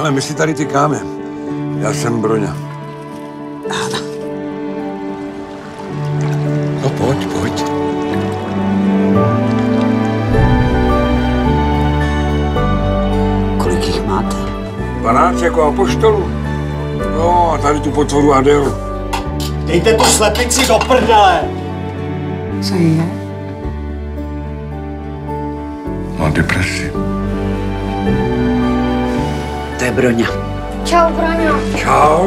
Ale my si tady tykáme. Já jsem Broňa. No pojď, pojď. Kolik jich máte? 12 jako apoštolů. No a tady tu potvoru Adélu. Dejte tu slepici do prdele! Co je? Mám depresi. To je Broňa. Čau, Broňo. Čau.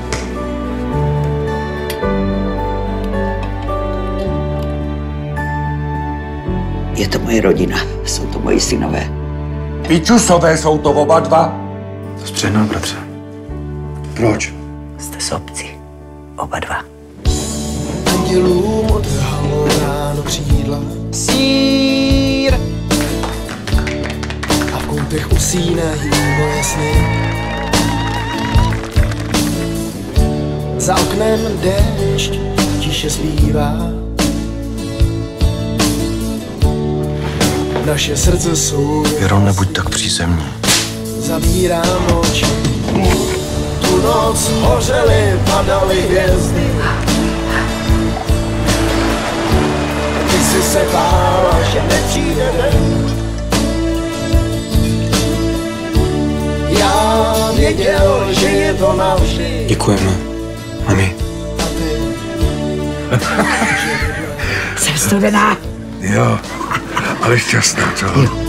Je to moje rodina, jsou to moji synové. Pičusové jsou to oba dva. To zpřehnal, bratře. Proč? Jste sobci, oba dva. Andělům odtrhalo ráno křídla. Sír. A v koutech usínají moje sny. Za oknem déšť tiše zpívá. Naše srdce jsou... Věro, nebuď tak přízemní. Zavírám oči. Tu noc hořely, padaly hvězdy. Ty jsi se bála, že nepřijde den. Já věděl, že je to navždy. Děkujeme, mami. A ty... Jsem studená. Jo, ale šťastná, co? Jo.